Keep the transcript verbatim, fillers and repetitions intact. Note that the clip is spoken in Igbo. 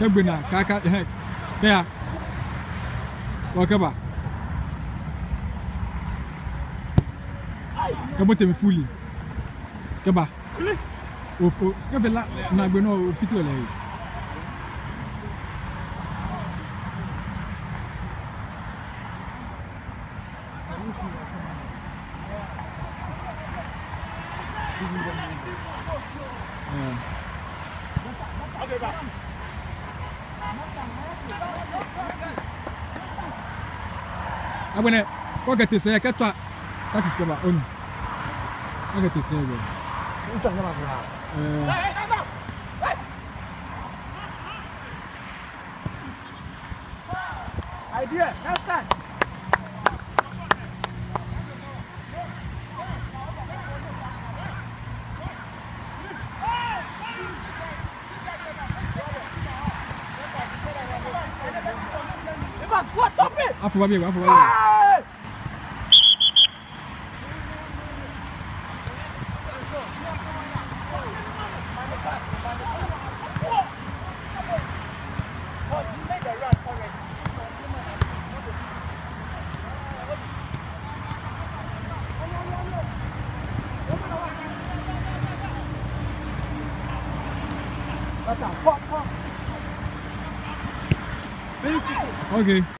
Kebina, Kaka, heck. There. Wakaba. Kabote fully. Keba. Of Kevela, Nagono, Fitole. I'm gonna get this. I can't try. That is about on. I get this. Idea. That's that. Stop it! After what you, after what you. Okay.